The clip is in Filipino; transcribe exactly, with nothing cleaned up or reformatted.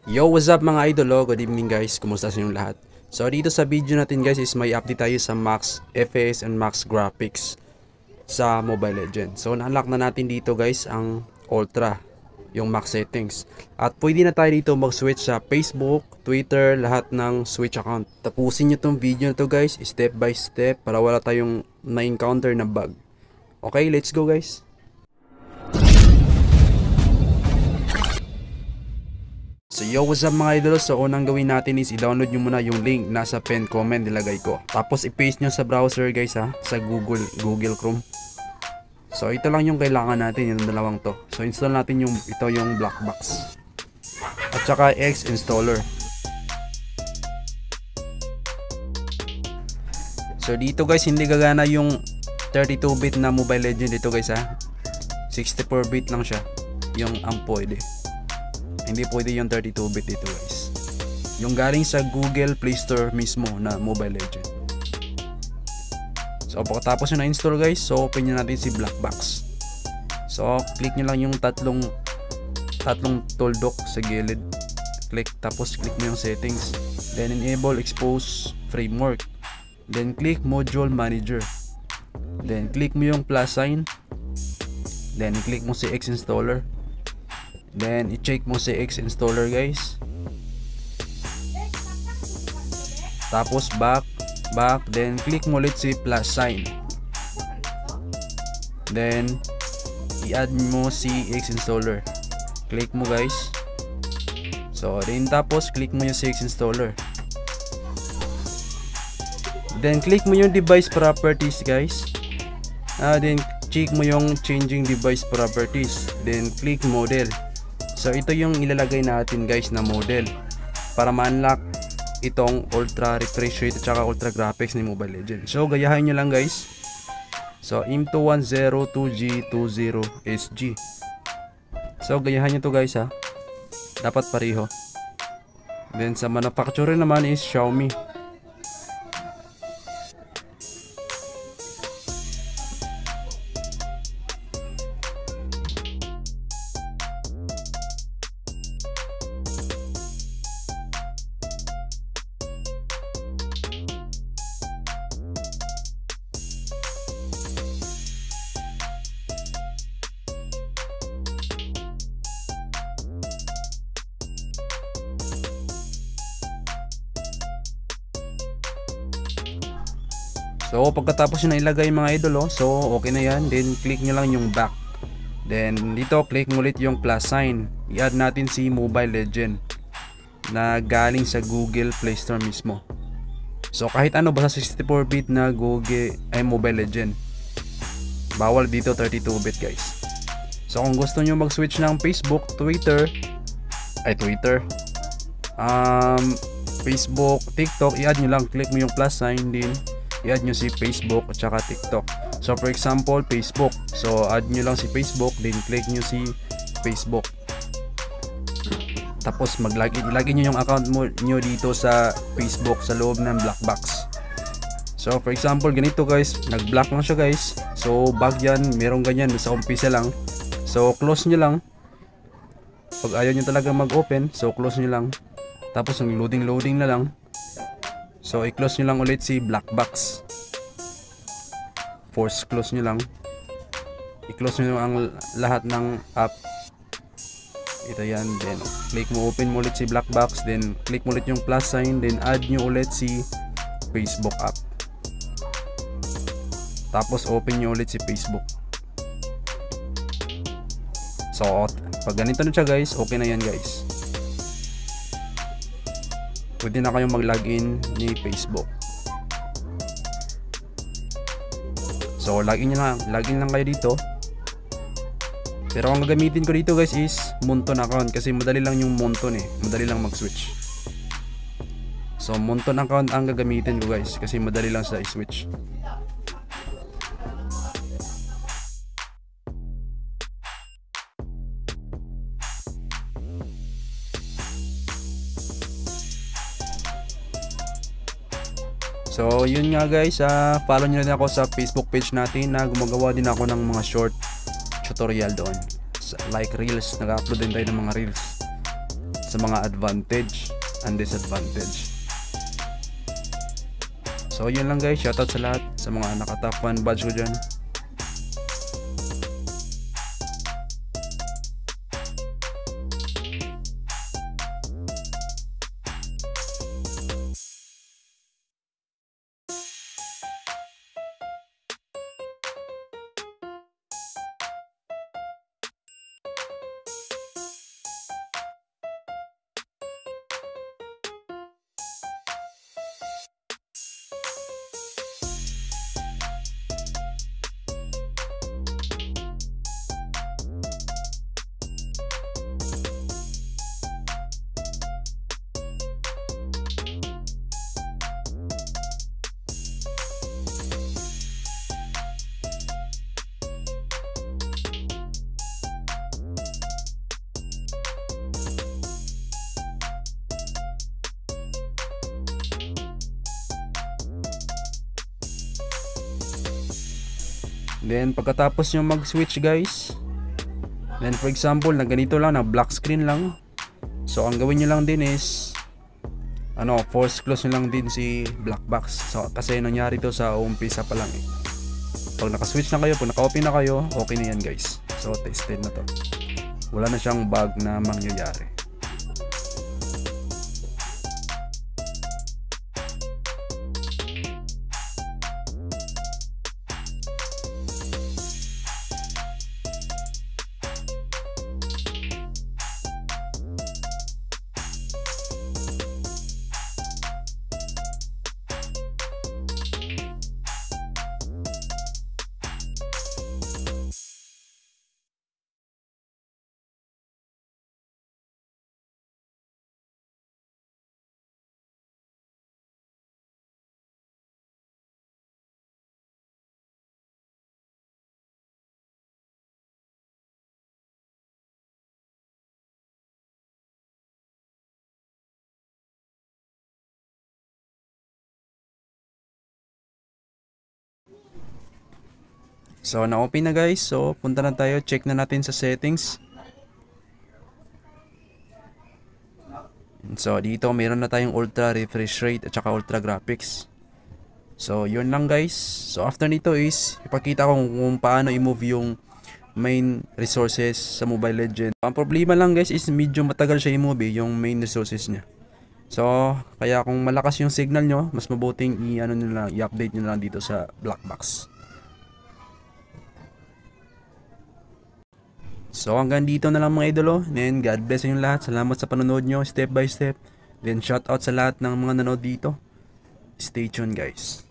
Yo, what's up mga idolo? Good evening guys, kumusta sa inyong lahat? So dito sa video natin guys is may update tayo sa max F P S and max graphics sa Mobile Legends. So na-unlock na natin dito guys ang Ultra, yung max settings. At pwede na tayo dito mag-switch sa Facebook, Twitter, lahat ng Switch account. Tapusin nyo tong video na to guys, step by step para wala tayong na-encounter na bug. Okay, let's go guys! So yo, what's up mga idol? So unang gawin natin is i-download nyo muna yung link nasa pen comment nilagay ko. Tapos i-paste nyo sa browser guys ha, sa Google, Google Chrome. So ito lang yung kailangan natin, yung dalawang to. So install natin yung, ito yung Blackbox. At saka X installer. So dito guys, hindi gagana yung thirty-two bit na Mobile Legend dito guys ha. sixty-four bit lang siya, yung ang pwede. Hindi pwede yung thirty-two bit dito guys. Yung galing sa Google Play Store mismo na Mobile Legend. So pagkatapos nyo na-install guys, so open nyo natin si Blackbox. So click nyo lang yung tatlong tatlong tuldok sa gilid. Click, tapos click mo yung settings. Then enable expose framework. Then click module manager. Then click mo yung plus sign. Then click mo si X installer. Then i-check mo si X installer guys. Tapos back, back, then click mo ulit si plus sign. Then i-add mo si X installer. Click mo guys. So then tapos click mo yung si X installer. Then click mo yung device properties guys. Ah, then check mo yung changing device properties. Then click model. So ito yung ilalagay natin guys na model para ma-unlock itong ultra refresh rate at saka ultra graphics ni Mobile Legends. So gayahin nyo lang guys. So I M two one zero two G two zero S G. So gayahin nyo to guys ha. Dapat pareho. Then sa manufacturer naman is Xiaomi. So pagkatapos nyo na ilagay mga idol, oh, so okay na yan. Then click nyo lang yung back. Then dito click mo ulit yung plus sign. I-add natin si Mobile Legend na galing sa Google Play Store mismo. So kahit ano, basta sixty-four bit na Google ay Mobile Legend. Bawal dito thirty-two bit guys. So kung gusto nyo mag-switch ng Facebook, Twitter, ay Twitter, um, Facebook, TikTok, i-add nyo lang. Click mo yung plus sign din. I-add nyo si Facebook at saka TikTok. So for example, Facebook. So add nyo lang si Facebook, then click nyo si Facebook. Tapos mag-login, ilagay nyo yung account mo nyo dito sa Facebook sa loob ng Blackbox. So for example, ganito guys, nag-block lang siya guys. So bug yan, merong ganyan sa umpisa lang. So close nyo lang. Pag ayaw nyo talaga mag-open, so close nyo lang. Tapos ang loading-loading na lang. So i-close nyo lang ulit si Blackbox. Force close nyo lang. I-close nyo ang lahat ng app. Ito yan. Then click mo, open mo ulit si Blackbox. Then click mo ulit yung plus sign. Then add nyo ulit si Facebook app. Tapos open nyo ulit si Facebook. So pag ganito na siya guys, okay na yan guys. Pwede na kayong mag-login ni Facebook. So login nyo lang, login lang kayo dito. Pero ang gagamitin ko dito guys is Monton account kasi madali lang yung Monton eh, madali lang mag-switch. So Monton account ang gagamitin ko guys kasi madali lang sa i-switch. So yun nga guys, uh, follow nyo rin ako sa Facebook page natin na gumagawa din ako ng mga short tutorial doon. Like reels, nag-upload din tayo ng mga reels. sa mga advantage and disadvantage. So yun lang guys, shoutout sa lahat sa mga naka-top one badge ko dyan. Then pagkatapos nyo mag-switch guys, then for example na ganito lang, na black screen lang, so ang gawin nyo lang din is ano, force close nyo lang din si black box. So kasi nangyari to sa umpisa pa lang eh. Pag naka-switch na kayo, pag naka-open na kayo, okay na yan guys. So tested na to, wala na siyang bug na mangyayari. So na-open na guys, so punta na tayo, check na natin sa settings. So dito meron na tayong ultra refresh rate at saka ultra graphics. So yun lang guys. So after nito is ipakita ko kung paano i-move yung main resources sa Mobile Legends. Ang problema lang guys is medyo matagal siya i-move eh, yung main resources niya. So kaya kung malakas yung signal nyo, mas mabuting i-ano nyo lang, i-update nyo lang dito sa black box. So hanggang dito na lang mga idolo. Then God bless sa inyo lahat. Salamat sa panonood nyo step by step. Then shout out sa lahat ng mga nanood dito. Stay tuned guys.